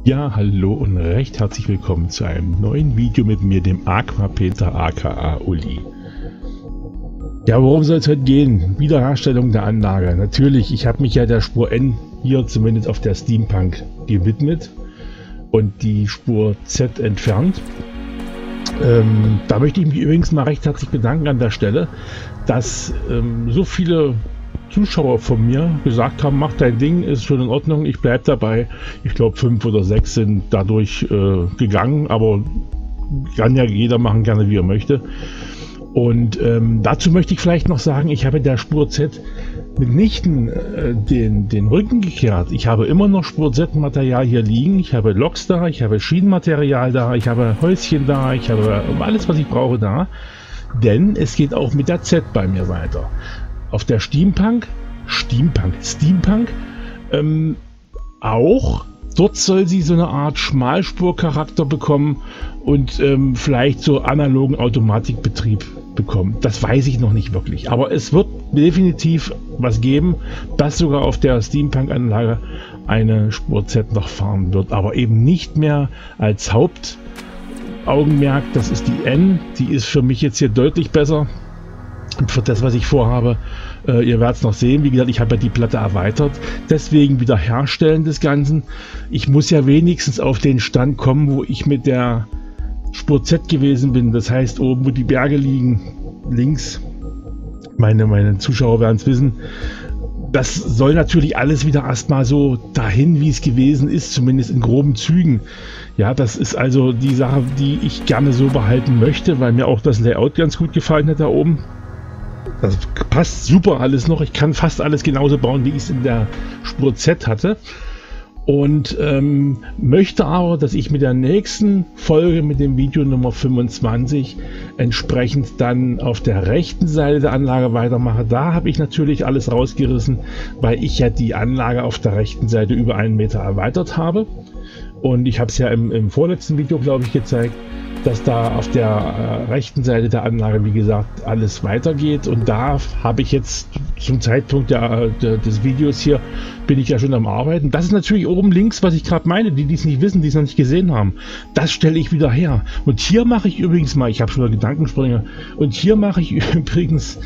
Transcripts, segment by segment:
Ja, hallo und recht herzlich willkommen zu einem neuen Video mit mir, dem Aquapeter aka Uli. Ja, worum soll es heute gehen? Wiederherstellung der Anlage. Natürlich, ich habe mich ja der Spur N hier zumindest auf der Steampunk gewidmet und die Spur Z entfernt. Da möchte ich mich übrigens mal recht herzlich bedanken an der Stelle, dass so viele Zuschauer von mir gesagt haben, mach dein Ding, ist schon in Ordnung, ich bleibe dabei. Ich glaube 5 oder 6 sind dadurch gegangen, aber kann ja jeder machen, gerne wie er möchte. Und dazu möchte ich vielleicht noch sagen, ich habe der Spur Z mitnichten den Rücken gekehrt. Ich habe immer noch Spur Z-Material hier liegen. Ich habe Loks da, ich habe Schienenmaterial da, ich habe Häuschen da, ich habe alles, was ich brauche da. Denn es geht auch mit der Z bei mir weiter. Auf der Steampunk auch. Dort soll sie so eine Art Schmalspurcharakter bekommen und vielleicht so analogen Automatikbetrieb bekommen. Das weiß ich noch nicht wirklich. Aber es wird definitiv was geben, das sogar auf der Steampunk-Anlage eine Spur Z noch fahren wird. Aber eben nicht mehr als Hauptaugenmerk. Das ist die N. Die ist für mich jetzt hier deutlich besser. Und für das, was ich vorhabe, ihr werdet es noch sehen. Wie gesagt, ich habe ja die Platte erweitert. Deswegen Wiederherstellen des Ganzen. Ich muss ja wenigstens auf den Stand kommen, wo ich mit der Spur Z gewesen bin. Das heißt, oben, wo die Berge liegen, links. Meine Zuschauer werden es wissen. Das soll natürlich alles wieder erstmal so dahin, wie es gewesen ist, zumindest in groben Zügen. Ja, das ist also die Sache, die ich gerne so behalten möchte, weil mir auch das Layout ganz gut gefallen hat da oben. Das passt super alles noch. Ich kann fast alles genauso bauen, wie ich es in der Spur Z hatte. Und möchte aber, dass ich mit der nächsten Folge, mit dem Video Nummer 25, entsprechend dann auf der rechten Seite der Anlage weitermache. Da habe ich natürlich alles rausgerissen, weil ich ja die Anlage auf der rechten Seite über 1 Meter erweitert habe. Und ich habe es ja im vorletzten Video, glaube ich, gezeigt, dass da auf der rechten Seite der Anlage, wie gesagt, alles weitergeht. Und da habe ich jetzt zum Zeitpunkt des Videos hier, bin ich ja schon am Arbeiten. Das ist natürlich oben links, was ich gerade meine, die es nicht wissen, die es noch nicht gesehen haben. Das stelle ich wieder her. Und hier mache ich übrigens mal, ich habe schon einen Gedankenspringer, und hier mache ich übrigens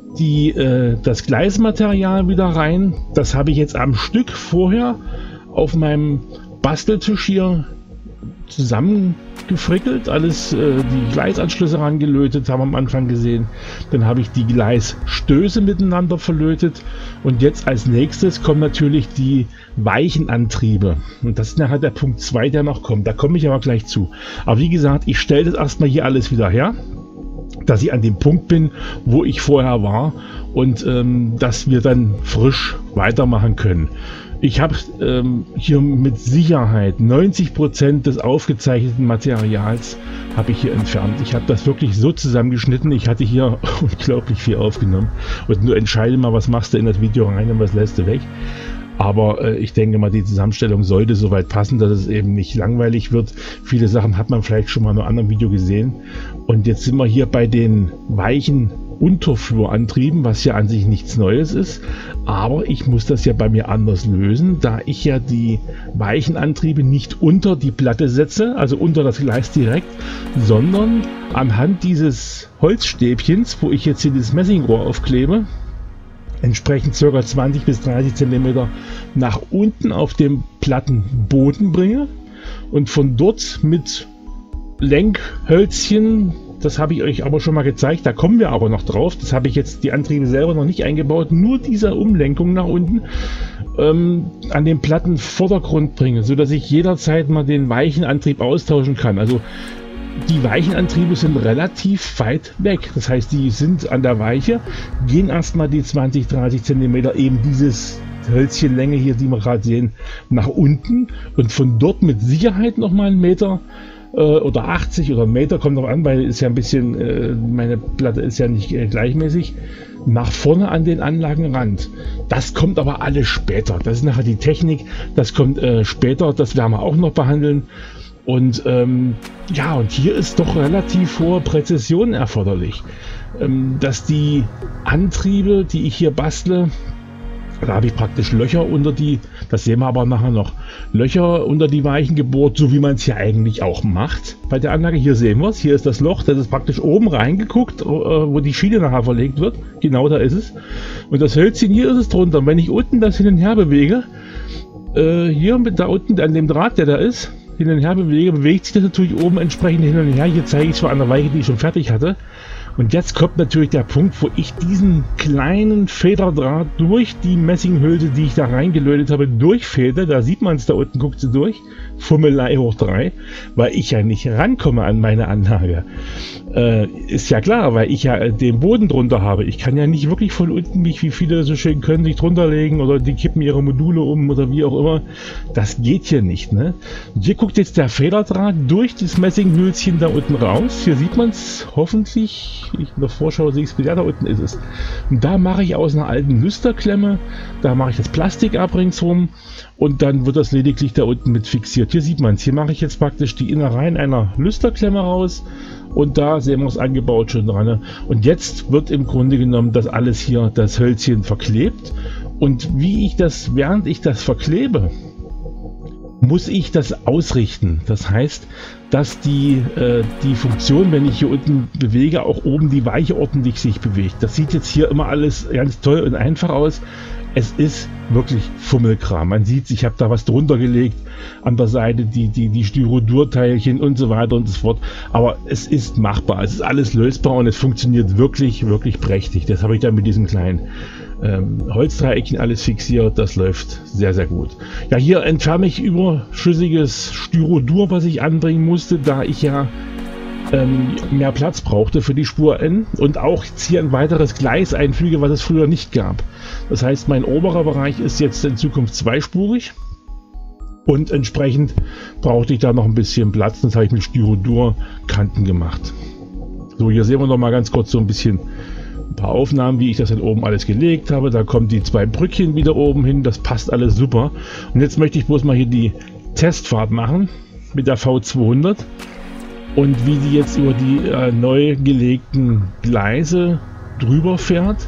das Gleismaterial wieder rein. Das habe ich jetzt am Stück vorher auf meinem Basteltisch hier zusammengefrickelt, alles die Gleisanschlüsse rangelötet, haben wir am Anfang gesehen. Dann habe ich die Gleisstöße miteinander verlötet und jetzt als nächstes kommen natürlich die weichen Antriebe. Und das ist nachher der Punkt 2, der noch kommt. Da komme ich aber gleich zu. Aber wie gesagt, ich stelle das erstmal hier alles wieder her, dass ich an dem Punkt bin, wo ich vorher war und dass wir dann frisch weitermachen können. Ich habe hier mit Sicherheit 90% des aufgezeichneten Materials habe ich hier entfernt. Ich habe das wirklich so zusammengeschnitten. Ich hatte hier unglaublich viel aufgenommen. Und nur entscheide mal, was machst du in das Video rein und was lässt du weg. Aber ich denke mal, die Zusammenstellung sollte soweit passen, dass es eben nicht langweilig wird. Viele Sachen hat man vielleicht schon mal in einem anderen Video gesehen. Und jetzt sind wir hier bei den weichen Unterflurantrieben, was ja an sich nichts Neues ist. Aber ich muss das ja bei mir anders lösen, da ich ja die weichen Antriebe nicht unter die Platte setze, also unter das Gleis direkt, sondern anhand dieses Holzstäbchens, wo ich jetzt hier dieses Messingrohr aufklebe, entsprechend ca. 20 bis 30 cm nach unten auf dem Plattenboden bringe und von dort mit Lenkhölzchen, das habe ich euch aber schon mal gezeigt, da kommen wir aber noch drauf, das habe ich jetzt die Antriebe selber noch nicht eingebaut, nur diese Umlenkung nach unten an den Plattenvordergrund bringe, sodass ich jederzeit mal den weichen Antrieb austauschen kann. Also die weichen Antriebe sind relativ weit weg, das heißt, die sind an der Weiche, gehen erstmal die 20-30 cm eben dieses Hölzchenlänge hier, die wir gerade sehen, nach unten und von dort mit Sicherheit noch mal einen Meter oder 80 oder einen Meter, kommt noch an, weil ist ja ein bisschen, meine Platte ist ja nicht gleichmäßig, nach vorne an den Anlagenrand. Das kommt aber alles später, das ist nachher die Technik, das kommt später, das werden wir auch noch behandeln. Und ja, und hier ist doch relativ hohe Präzision erforderlich, dass die Antriebe, die ich hier bastle, Da habe ich praktisch Löcher unter die, das sehen wir aber nachher noch, Löcher unter die Weichen gebohrt, so wie man es ja eigentlich auch macht bei der Anlage. Hier sehen wir es, hier ist das Loch, das ist praktisch oben reingeguckt, wo die Schiene nachher verlegt wird. Genau da ist es. Und das Hölzchen hier ist es drunter. Und wenn ich unten das hin und her bewege, hier mit da unten an dem Draht, der da ist, hin und her bewege, bewegt sich das natürlich oben entsprechend hin und her. Hier zeige ich es mal an der Weiche, die ich schon fertig hatte. Und jetzt kommt natürlich der Punkt, wo ich diesen kleinen Federdraht durch die Messinghülse, die ich da reingelötet habe, durchfäde. Da sieht man es, da unten guckt sie durch. Fummelei hoch 3, weil ich ja nicht rankomme an meine Anlage. Ist ja klar, weil ich ja den Boden drunter habe. Ich kann ja nicht wirklich von unten mich, wie viele so schön können, sich drunter legen oder die kippen ihre Module um oder wie auch immer. Das geht hier nicht, ne? Und hier guckt jetzt der Federdraht durch das Messinghülschen da unten raus. Hier sieht man es hoffentlich. In der Vorschau sehe ich es, ja, da unten ist es. Und da mache ich aus einer alten Lüsterklemme, da mache ich das Plastik ab ringsrum und dann wird das lediglich da unten mit fixiert. Hier sieht man es, hier mache ich jetzt praktisch die Innereien einer Lüsterklemme raus und da sehen wir es angebaut schon dran. Und jetzt wird im Grunde genommen das alles hier, das Hölzchen verklebt und wie ich das, während ich das verklebe, muss ich das ausrichten. Das heißt, dass die Funktion, wenn ich hier unten bewege, auch oben die Weiche ordentlich sich bewegt. Das sieht jetzt hier immer alles ganz toll und einfach aus. Es ist wirklich Fummelkram. Man sieht, ich habe da was drunter gelegt, an der Seite die Styrodurteilchen und so weiter und so fort. Aber es ist machbar, es ist alles lösbar und es funktioniert wirklich, wirklich prächtig. Das habe ich dann mit diesem kleinen Holzdreieckchen alles fixiert. Das läuft sehr, sehr gut. Ja, hier entferne ich überschüssiges Styrodur, was ich anbringen musste, da ich ja mehr Platz brauchte für die Spur N und auch jetzt hier ein weiteres Gleis einfüge, was es früher nicht gab. Das heißt, mein oberer Bereich ist jetzt in Zukunft zweispurig und entsprechend brauchte ich da noch ein bisschen Platz. Das habe ich mit Styrodur-Kanten gemacht. So, hier sehen wir noch mal ganz kurz so ein bisschen ein paar Aufnahmen, wie ich das dann oben alles gelegt habe. Da kommen die zwei Brückchen wieder oben hin. Das passt alles super. Und jetzt möchte ich bloß mal hier die Testfahrt machen mit der V200. Und wie die jetzt über die neu gelegten Gleise drüber fährt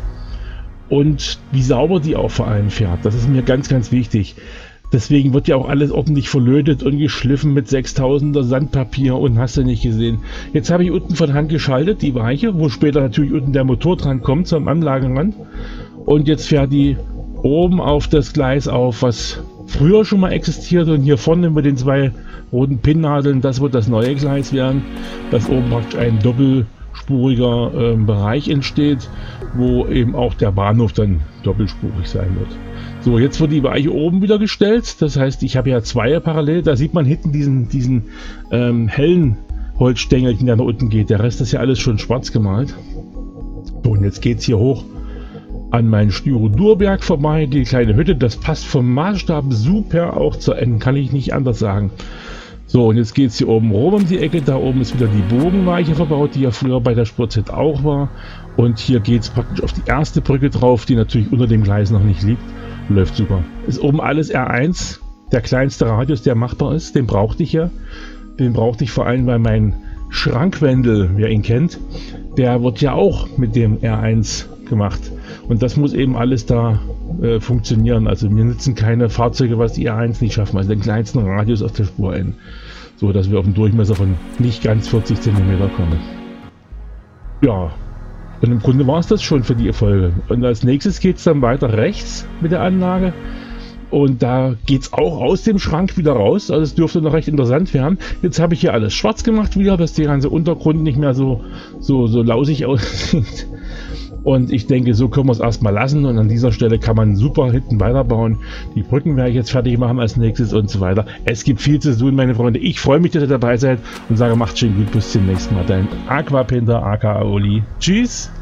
und wie sauber die auch vor allem fährt. Das ist mir ganz, ganz wichtig. Deswegen wird ja auch alles ordentlich verlötet und geschliffen mit 6000er Sandpapier und hast du nicht gesehen. Jetzt habe ich unten von Hand geschaltet, die Weiche, wo später natürlich unten der Motor dran kommt zum Anlagenrand. Und jetzt fährt die oben auf das Gleis auf, was früher schon mal existiert, und hier vorne mit den zwei roten Pinnnadeln, das wird das neue Gleis werden, dass oben praktisch ein doppelspuriger Bereich entsteht, wo eben auch der Bahnhof dann doppelspurig sein wird. So, jetzt wird die Weiche oben wieder gestellt, das heißt, ich habe ja zwei parallel, da sieht man hinten diesen hellen Holzstängelchen, der nach unten geht, der Rest ist ja alles schon schwarz gemalt. So, und jetzt geht es hier hoch an meinen Styrodurberg vorbei, die kleine Hütte, das passt vom Maßstab super auch zur N, kann ich nicht anders sagen. So, und jetzt geht es hier oben rum um die Ecke, da oben ist wieder die Bogenweiche verbaut, die ja früher bei der Spur Z auch war. Und hier geht es praktisch auf die erste Brücke drauf, die natürlich unter dem Gleis noch nicht liegt. Läuft super. Ist oben alles R1, der kleinste Radius, der machbar ist, den brauchte ich ja. Den brauchte ich vor allem, weil mein Schrankwendel, wer ihn kennt, der wird ja auch mit dem R1 gemacht. Und das muss eben alles da funktionieren. Also mir nützen keine Fahrzeuge, was die R1 nicht schaffen, also den kleinsten Radius auf der Spur N. So, dass wir auf einen Durchmesser von nicht ganz 40 cm kommen. Ja, und im Grunde war es das schon für die Folge. Und als nächstes geht es dann weiter rechts mit der Anlage. Und da geht es auch aus dem Schrank wieder raus. Also es dürfte noch recht interessant werden. Jetzt habe ich hier alles schwarz gemacht wieder, dass der ganze Untergrund nicht mehr so lausig aussieht. Und ich denke, so können wir es erstmal lassen. Und an dieser Stelle kann man super hinten weiterbauen. Die Brücken werde ich jetzt fertig machen als nächstes und so weiter. Es gibt viel zu tun, meine Freunde. Ich freue mich, dass ihr dabei seid und sage, macht schön gut. Bis zum nächsten Mal. Dein Aquapainter, aka Oli. Tschüss.